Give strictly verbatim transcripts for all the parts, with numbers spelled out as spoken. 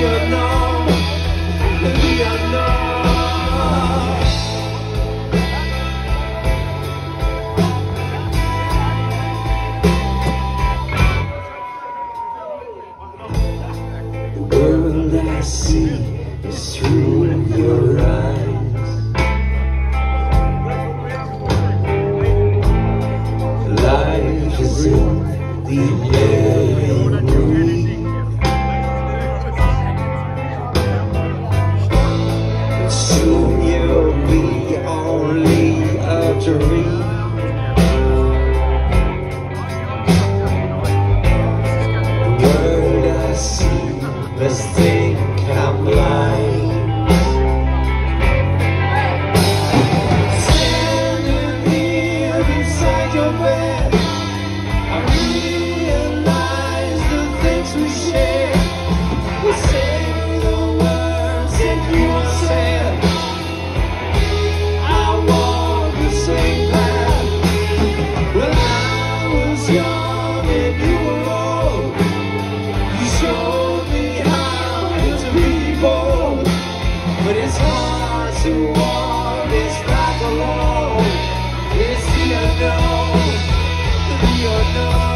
unknown, the unknown. The world I see is through your eyes. Life is in the air you breathe. Soon you'll be only a dream. The world I see must think I'm blind. Standing here beside your bed, I realize the things we share. We say the words that you said. I walk the same path. When I was young and you were old, you showed me how to be bold. But it's hard to walk this path alone. It's the unknown, the unknown.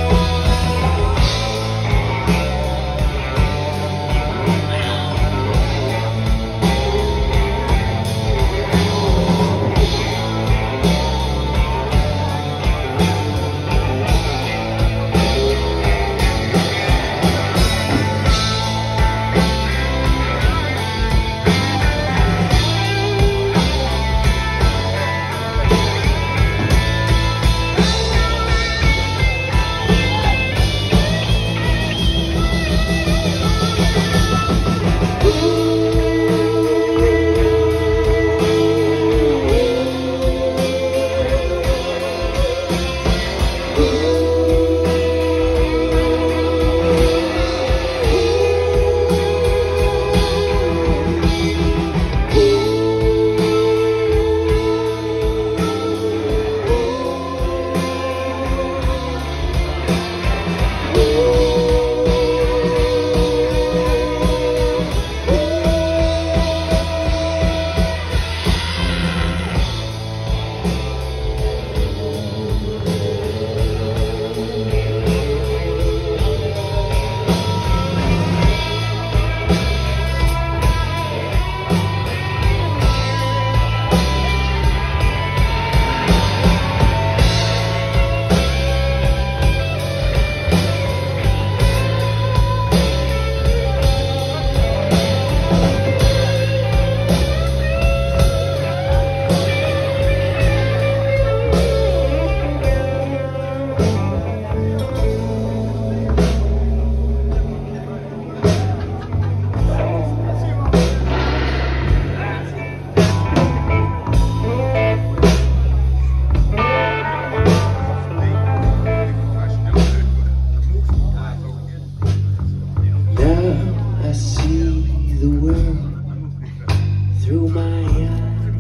I see the world through my eyes.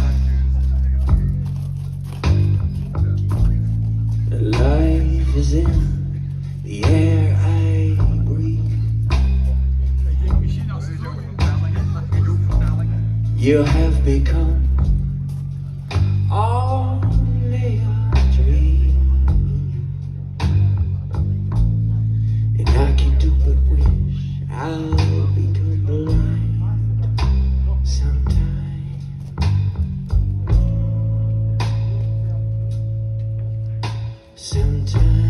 Life is in the air I breathe. You have become only a dream, and I can't do but wish I'll become blind sometime. Sometime.